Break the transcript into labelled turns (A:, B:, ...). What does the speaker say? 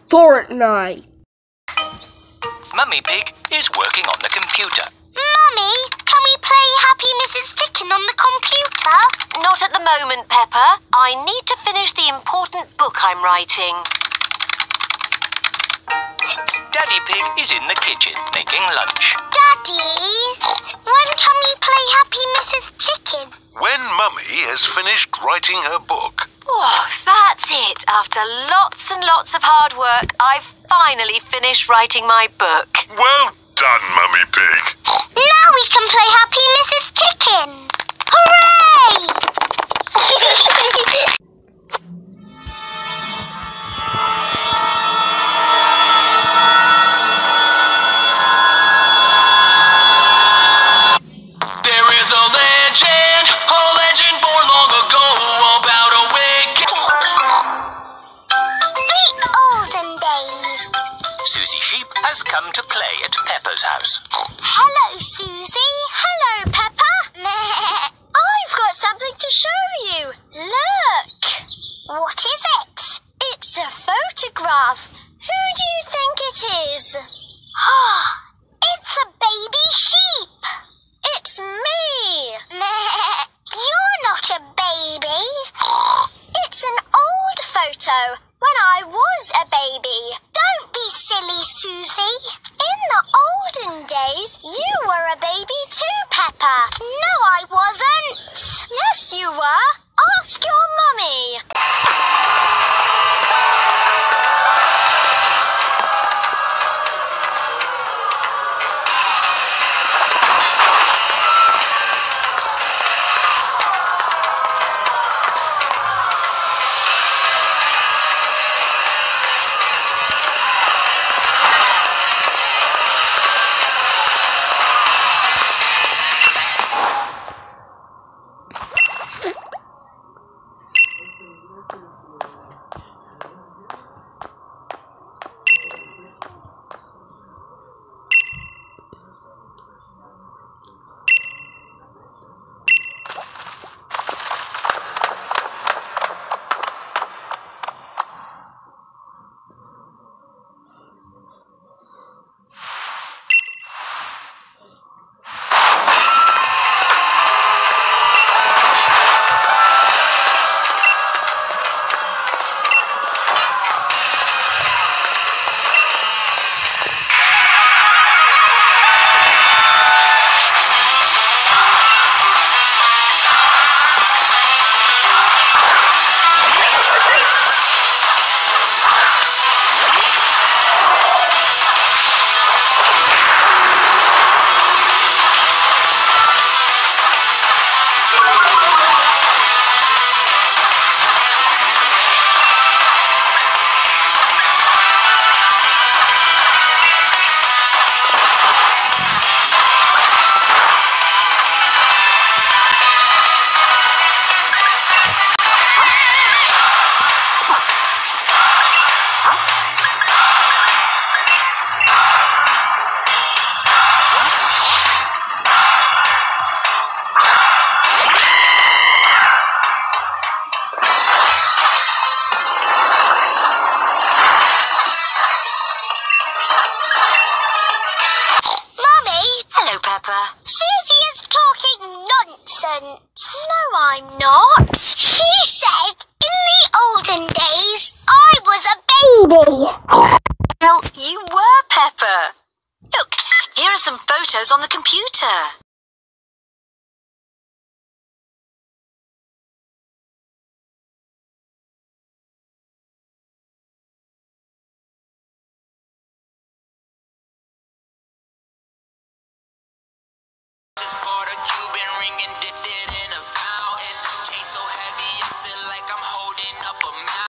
A: Fortnite.
B: Mummy Pig is working on the computer.
C: Mummy, can we play Happy Mrs. Chicken on the computer?
D: Not at the moment, Peppa. I need to finish the important book I'm writing.
B: Daddy Pig is in the kitchen making lunch.
C: Daddy, when can we play Happy Mrs. Chicken?
E: When Mummy has finished writing her book.
D: Oh, that's it. After lots and lots of hard work, I've finally finished writing my book.
E: Well done, Mummy Pig.
C: Now we can play Happy Mrs. Chicken. Hooray!
B: There is a legend born long ago about a wicked...
C: The olden days.
B: Susie Sheep has come to play at Peppa's house.
C: Hello, Susie. Hello, Peppa. I've got something to show you. Look. What is it? It's a photograph. Who do you think it is? It's a baby sheep. It's me. You're not a baby. It's an old photo when I was a baby. Don't be silly, Susie. In the olden days, you were a baby too, Peppa. No, I wasn't. Yes, you were. Ask your mummy. nonsense. No, I'm not. She said in the olden days I was a baby.
D: Well, you were, Peppa. Look, here are some photos on the computer.
F: This part of Cuban ring and dipped it.